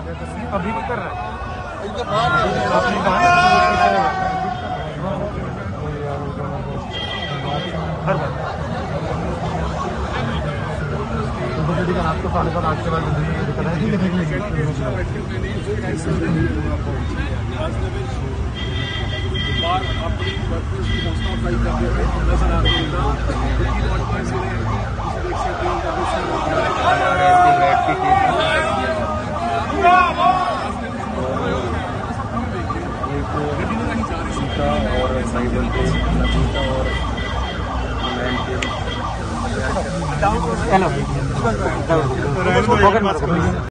अभी भी कर रहा है। आपको 8:30 के बाद अपनी हौसला अफजाई करते हुए नजर आ रहे और साइबर पे नबीता और